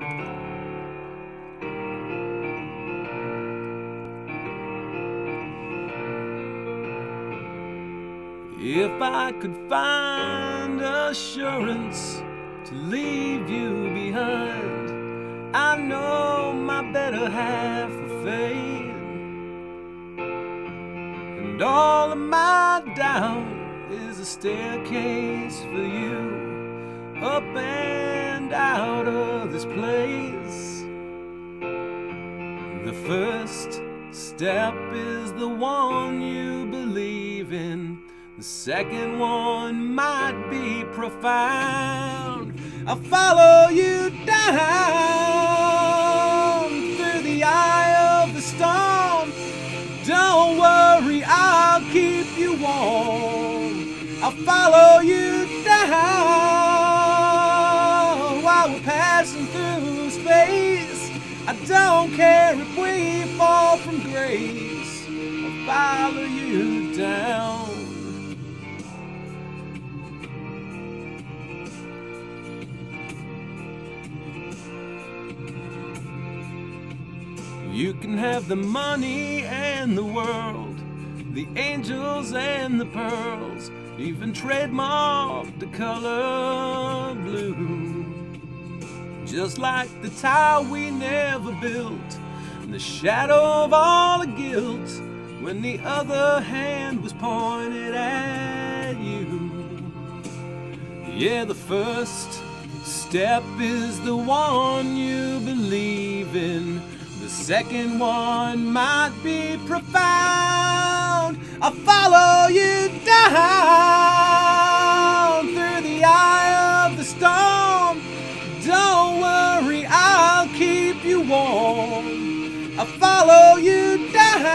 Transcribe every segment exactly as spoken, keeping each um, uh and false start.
If I could find assurance to leave you behind, I know my better half will fade, and all of my doubt is a staircase for you up and out of this place. The first step is the one you believe in. The second one might be profound. I'll follow you down through the eye of the storm. Don't worry, I'll keep you warm. I'll follow you down while we're passing through space. I don't care if we fall from grace. I'll follow you down. You can have the money and the world, the angels and the pearls, even trademark the color blue. Just like the tower we never built, in the shadow of all the guilt, when the other hand was pointed at you. Yeah, the first step is the one you believe in. The second one might be profound. I'll follow you down through the eye of the storm. Don't worry, I'll keep you warm. I'll follow you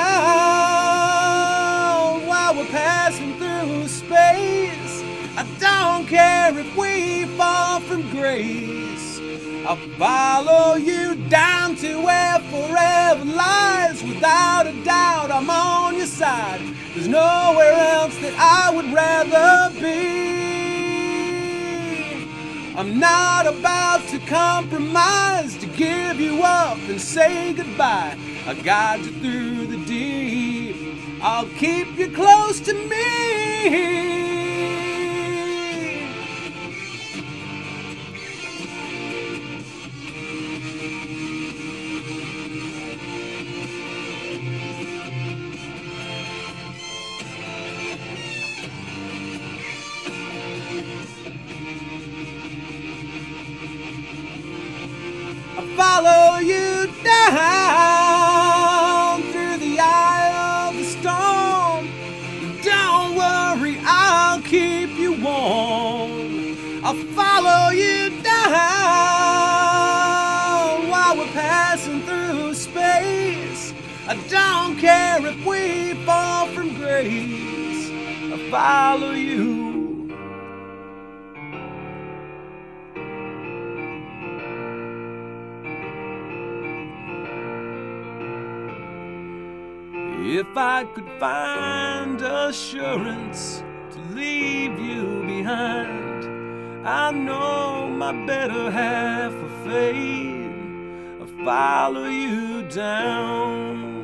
down while we're passing through space. I don't care if we fall from grace. I'll follow you down to where forever lies. Without a doubt, I'm on your side. There's nowhere else that I would rather be. I'm not about to compromise, to give you up and say goodbye. I'll guide you through the deep. I'll keep you close to me. I'll follow you down through the eye of the storm. Don't worry, I'll keep you warm. I'll follow you down while we're passing through space. I don't care if we fall from grace. I'll follow you. If I could find assurance to leave you behind, I know my better half will fade. I'll follow you down.